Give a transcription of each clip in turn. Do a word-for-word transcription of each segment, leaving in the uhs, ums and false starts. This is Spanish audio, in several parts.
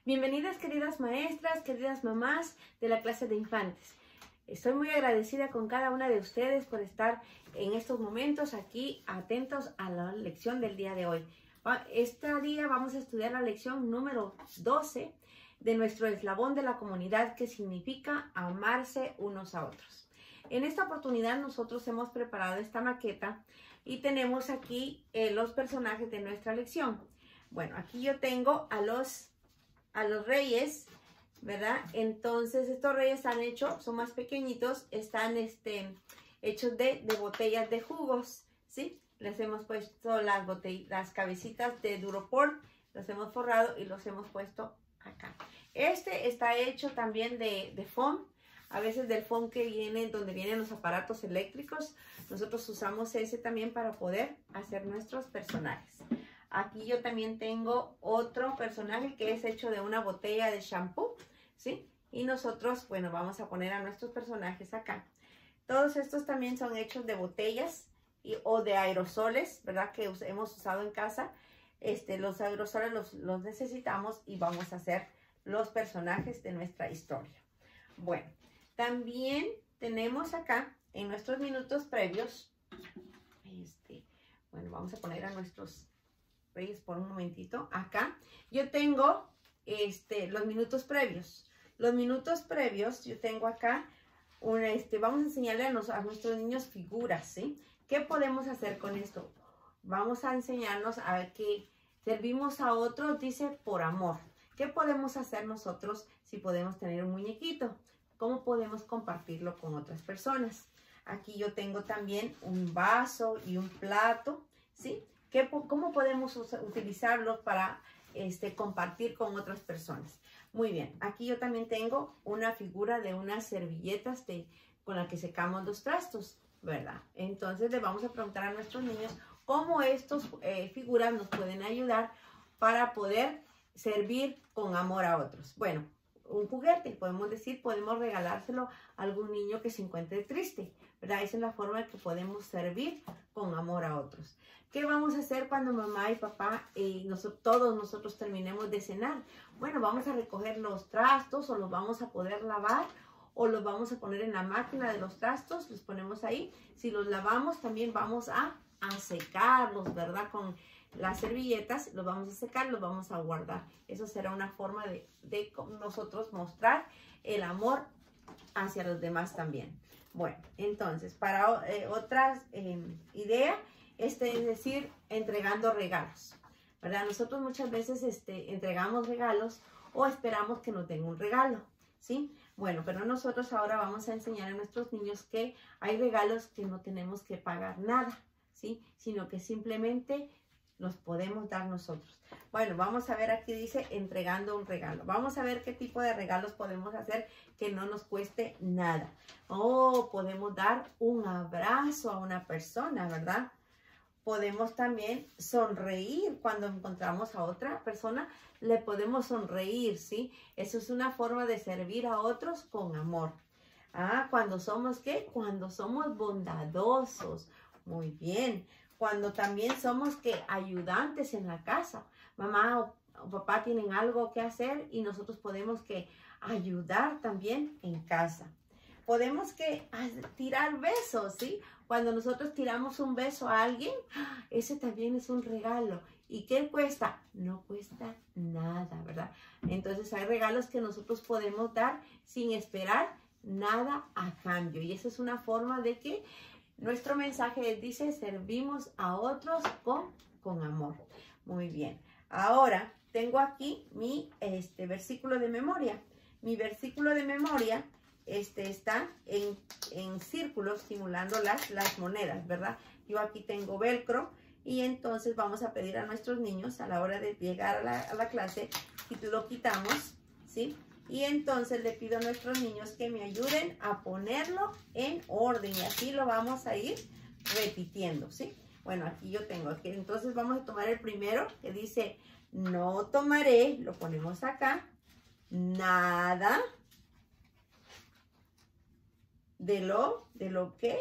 Bienvenidas queridas maestras, queridas mamás de la clase de infantes. Estoy muy agradecida con cada una de ustedes por estar en estos momentos aquí atentos a la lección del día de hoy. Este día vamos a estudiar la lección número doce de nuestro eslabón de la comunidad, que significa amarse unos a otros. En esta oportunidad nosotros hemos preparado esta maqueta y tenemos aquí eh, los personajes de nuestra lección. Bueno, aquí yo tengo a los, a los reyes, ¿verdad? Entonces estos reyes están hechos, son más pequeñitos, están este, hechos de, de botellas de jugos, ¿sí? Les hemos puesto las, botellas, las cabecitas de Duropor, los hemos forrado y los hemos puesto acá. Este está hecho también de, de foam, a veces del foam que viene, donde vienen los aparatos eléctricos. Nosotros usamos ese también para poder hacer nuestros personajes. Aquí yo también tengo otro personaje que es hecho de una botella de shampoo, ¿sí? Y nosotros, bueno, vamos a poner a nuestros personajes acá. Todos estos también son hechos de botellas y, o de aerosoles, ¿verdad? Que hemos usado en casa. Este, los aerosoles los, los necesitamos y vamos a hacer los personajes de nuestra historia. Bueno, también tenemos acá en nuestros minutos previos, este, bueno, vamos a poner a nuestros reyes por un momentito. Acá yo tengo este, los minutos previos. Los minutos previos, yo tengo acá, una, este, vamos a enseñarle a, nos, a nuestros niños figuras, ¿sí? ¿Qué podemos hacer con esto? Vamos a enseñarnos a ver que servimos a otros, dice, por amor. ¿Qué podemos hacer nosotros si podemos tener un muñequito? ¿Cómo podemos compartirlo con otras personas? Aquí yo tengo también un vaso y un plato, ¿sí? ¿Qué, ¿Cómo podemos utilizarlos para este, compartir con otras personas? Muy bien, aquí yo también tengo una figura de unas servilletas de, con las que secamos los trastos, ¿verdad? Entonces le vamos a preguntar a nuestros niños cómo estas eh, figuras nos pueden ayudar para poder servir con amor a otros. Bueno, un juguete, podemos decir, podemos regalárselo a algún niño que se encuentre triste, ¿verdad? Esa es la forma en que podemos servir con amor a otros. ¿Qué vamos a hacer cuando mamá y papá y nosotros, todos nosotros terminemos de cenar? Bueno, vamos a recoger los trastos o los vamos a poder lavar o los vamos a poner en la máquina de los trastos, los ponemos ahí. Si los lavamos, también vamos a, a secarlos, ¿verdad? Con las servilletas, los vamos a secar, los vamos a guardar. Eso será una forma de, de nosotros mostrar el amor hacia los demás también. Bueno, entonces, para eh, otras eh, ideas, este, es decir, entregando regalos, ¿verdad? Nosotros muchas veces este, entregamos regalos o esperamos que nos den un regalo, ¿sí? Bueno, pero nosotros ahora vamos a enseñar a nuestros niños que hay regalos que no tenemos que pagar nada, ¿sí? Sino que simplemente los podemos dar nosotros. Bueno, vamos a ver, aquí dice entregando un regalo. Vamos a ver qué tipo de regalos podemos hacer que no nos cueste nada. Oh, podemos dar un abrazo a una persona, ¿verdad? Podemos también sonreír cuando encontramos a otra persona. Le podemos sonreír, ¿sí? Eso es una forma de servir a otros con amor. Ah, cuando somos, ¿qué? Cuando somos bondadosos. Muy bien. Cuando también somos que ayudantes en la casa, mamá o, o papá tienen algo que hacer y nosotros podemos que ayudar también en casa. Podemos que tirar besos, ¿sí? Cuando nosotros tiramos un beso a alguien, ese también es un regalo. ¿Y qué cuesta? No cuesta nada, ¿verdad? Entonces hay regalos que nosotros podemos dar sin esperar nada a cambio. Y esa es una forma de que nuestro mensaje dice, servimos a otros con, con amor. Muy bien. Ahora tengo aquí mi este, versículo de memoria. Mi versículo de memoria este, está en, en círculos simulando las, las monedas, ¿verdad? Yo aquí tengo velcro y entonces vamos a pedir a nuestros niños a la hora de llegar a la, a la clase y lo quitamos, ¿sí? Y entonces le pido a nuestros niños que me ayuden a ponerlo en orden. Y así lo vamos a ir repitiendo, ¿sí? Bueno, aquí yo tengo. Aquí, entonces vamos a tomar el primero que dice, no tomaré. Lo ponemos acá. Nada de lo, de lo que.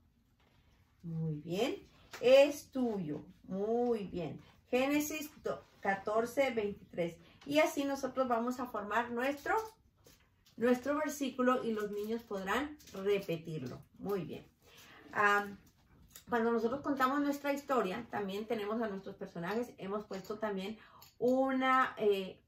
Muy bien. Es tuyo. Muy bien. Génesis catorce, veintitrés. Y así nosotros vamos a formar nuestro, nuestro versículo y los niños podrán repetirlo. Muy bien. Um, cuando nosotros contamos nuestra historia, también tenemos a nuestros personajes, hemos puesto también una... Eh,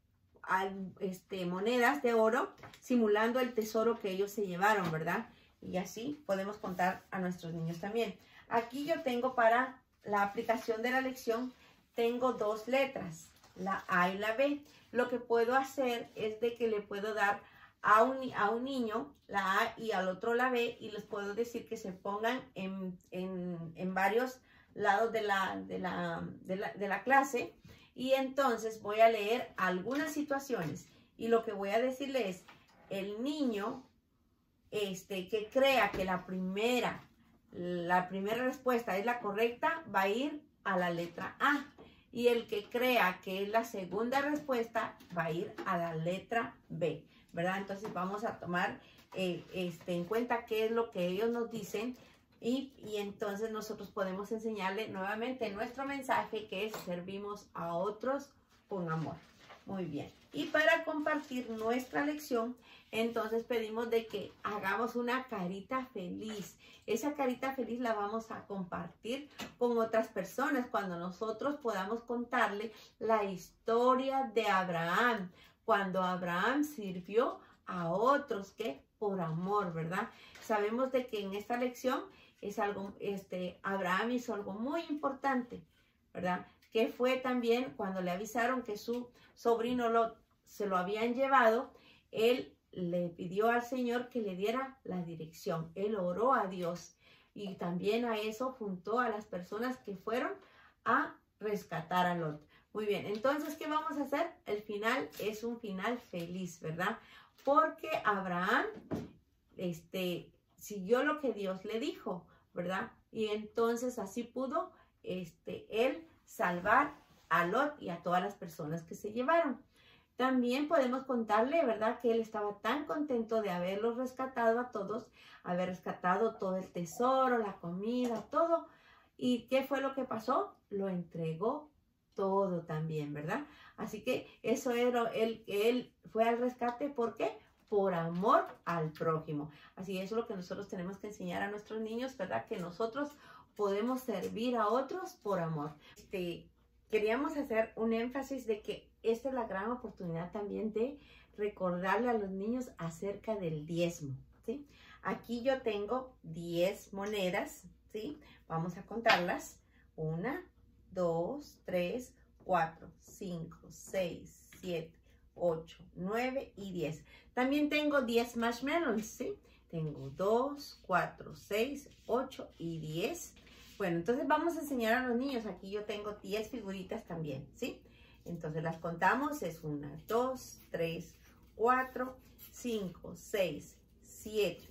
Este, monedas de oro simulando el tesoro que ellos se llevaron, ¿verdad? Y así podemos contar a nuestros niños también. Aquí yo tengo para la aplicación de la lección, tengo dos letras, la A y la B. Lo que puedo hacer es de que le puedo dar a un, a un niño la A y al otro la B y les puedo decir que se pongan en, en, en varios lados de la, de la, de la, de la clase. Y entonces voy a leer algunas situaciones y lo que voy a decirle es, el niño este, que crea que la primera, la primera respuesta es la correcta, va a ir a la letra A. Y el que crea que es la segunda respuesta, va a ir a la letra B, ¿verdad? Entonces vamos a tomar eh, este, en cuenta qué es lo que ellos nos dicen. Y, y entonces nosotros podemos enseñarle nuevamente nuestro mensaje, que es servimos a otros con amor. Muy bien. Y para compartir nuestra lección, entonces pedimos de que hagamos una carita feliz. Esa carita feliz la vamos a compartir con otras personas cuando nosotros podamos contarle la historia de Abraham. Cuando Abraham sirvió a otros, que por amor, ¿verdad? Sabemos de que en esta lección es algo, este, Abraham hizo algo muy importante, ¿verdad? Que fue también cuando le avisaron que su sobrino Lot se lo habían llevado, él le pidió al Señor que le diera la dirección. Él oró a Dios y también a eso juntó a las personas que fueron a rescatar a Lot. Muy bien, entonces, ¿qué vamos a hacer? El final es un final feliz, ¿verdad? Porque Abraham, este... siguió lo que Dios le dijo, ¿verdad? Y entonces así pudo este, él salvar a Lot y a todas las personas que se llevaron. También podemos contarle, ¿verdad? Que él estaba tan contento de haberlos rescatado a todos, haber rescatado todo el tesoro, la comida, todo. ¿Y qué fue lo que pasó? Lo entregó todo también, ¿verdad? Así que eso era, él, él fue al rescate, ¿por qué? Por amor al prójimo. Así es lo que nosotros tenemos que enseñar a nuestros niños, ¿verdad? Que nosotros podemos servir a otros por amor. Este, queríamos hacer un énfasis de que esta es la gran oportunidad también de recordarle a los niños acerca del diezmo, ¿sí? Aquí yo tengo diez monedas, ¿sí? Vamos a contarlas. Una, dos, tres, cuatro, cinco, seis, siete, ocho, nueve y diez. También tengo diez marshmallows, ¿sí? Tengo dos, cuatro, seis, ocho y diez. Bueno, entonces vamos a enseñar a los niños. Aquí yo tengo diez figuritas también, ¿sí? Entonces las contamos. Es una, dos, tres, cuatro, cinco, seis, siete,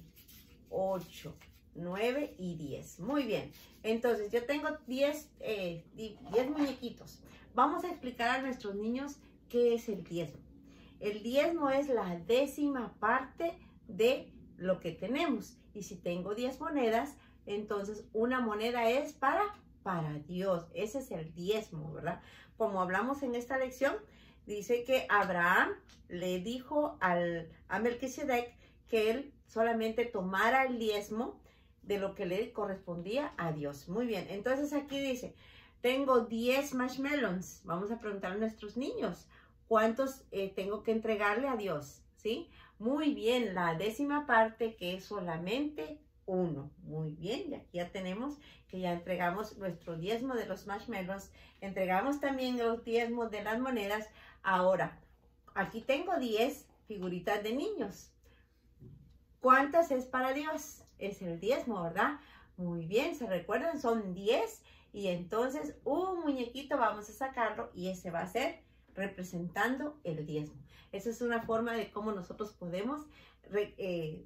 ocho, nueve y diez. Muy bien. Entonces yo tengo diez, eh, diez muñequitos. Vamos a explicar a nuestros niños qué es el diezmo. El diezmo es la décima parte de lo que tenemos. Y si tengo diez monedas, entonces una moneda es para, para Dios. Ese es el diezmo, ¿verdad? Como hablamos en esta lección, dice que Abraham le dijo al, a Melquisedec que él solamente tomara el diezmo de lo que le correspondía a Dios. Muy bien, entonces aquí dice, tengo diez marshmallows. Vamos a preguntar a nuestros niños, ¿cuántos eh, tengo que entregarle a Dios? ¿Sí? Muy bien, la décima parte, que es solamente uno. Muy bien, y aquí ya tenemos que ya entregamos nuestro diezmo de los marshmallows. Entregamos también los diezmos de las monedas. Ahora, aquí tengo diez figuritas de niños. ¿Cuántas es para Dios? Es el diezmo, ¿verdad? Muy bien, ¿se recuerdan? Son diez. Y entonces un muñequito vamos a sacarlo y ese va a ser representando el diezmo. Esa es una forma de cómo nosotros podemos eh,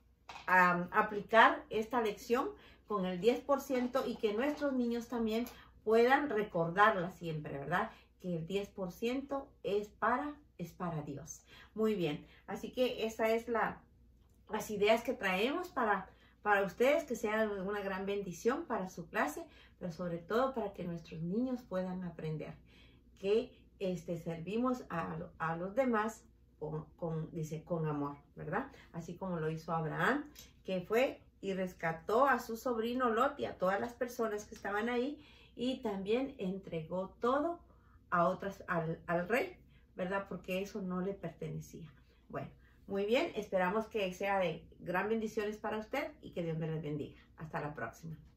um, aplicar esta lección con el diez por ciento y que nuestros niños también puedan recordarla siempre, ¿verdad? Que el diez por ciento es para, es para Dios. Muy bien, así que esa es la, las ideas que traemos para, para ustedes, que sean una gran bendición para su clase, pero sobre todo para que nuestros niños puedan aprender que este, servimos a, a los demás con, con, dice, con amor, ¿verdad? Así como lo hizo Abraham, que fue y rescató a su sobrino Lot y a todas las personas que estaban ahí, y también entregó todo a otras, al, al rey, ¿verdad? Porque eso no le pertenecía. Bueno, muy bien, esperamos que sea de gran bendiciones para usted y que Dios me les bendiga. Hasta la próxima.